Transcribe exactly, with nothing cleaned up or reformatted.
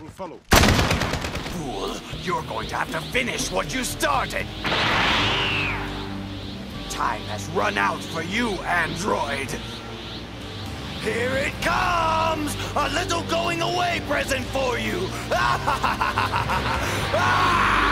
will follow. Fool, you're going to have to finish what you started. Time has run out for you, android. Here it comes! A little going away present for you!